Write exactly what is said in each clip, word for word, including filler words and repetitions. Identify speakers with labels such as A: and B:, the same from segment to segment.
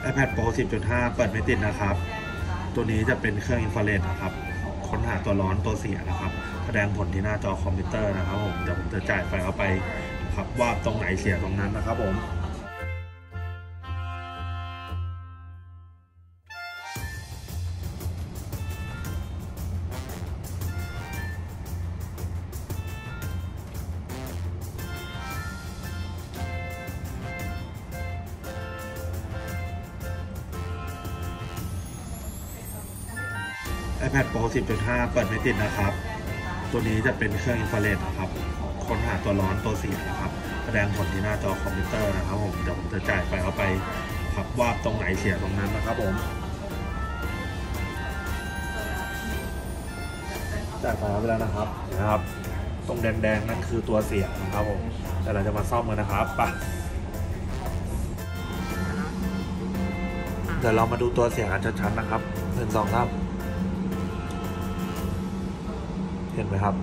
A: iPad Pro สิบจุดห้า เปิดไม่ติดนะครับตัวนี้จะเป็นเครื่องอินฟราเรดนะครับค้นหาตัวร้อนตัวเสียนะครับแสดงผลที่หน้าจอคอมพิวเตอร์นะครับผมเดี๋ยวผมจะจ่ายไฟเข้าไปครับว่าตรงไหนเสียตรงนั้นนะครับผมiPad Pro สิบจุดห้า เปิดไม่ติดนะครับตัวนี้จะเป็นเครื่องอินฟราเรดนะครับค้นหาตัวร้อนตัวเสียนะครับแสดงผลที่หน้าจอคอมพิวเตอร์นะครับผมเดี๋ยวผมจะจ่ายไฟเข้าไปครับว่าตรงไหนเสียตรงนั้นนะครับผมจ่ายไฟเข้าไปแล้วนะครับนะครับตรงแดงๆนั่นคือตัวเสียนะครับผมแต่เราจะมาซ่อมกันนะครับไปเดี๋ยวเรามาดูตัวเสียกันชัดๆนะครับหนึ่งสองสามเห็นไหมครับ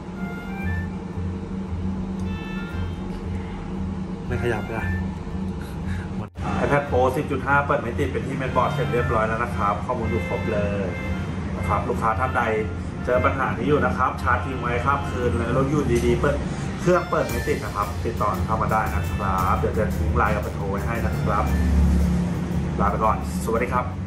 A: ไม่ขยับเลย iPad Pro สิบจุดห้า เปิดไม่ติดเป็นที่เมนบอร์ดเสร็จเรียบร้อยแล้วนะครับข้อมูลอยู่ครบเลยนะครับลูกค้าท่านใดเจอปัญหานี้อยู่นะครับชาร์จทิ้งไว้ข้ามคืนแล้วอยู่ดีๆเปิดเครื่องเปิดไม่ติดนะครับติดต่อเข้ามาได้นะครับเดี๋ยวจะทิ้งไลน์กับเบอร์โทรไว้ให้นะครับลาไปก่อนสวัสดีครับ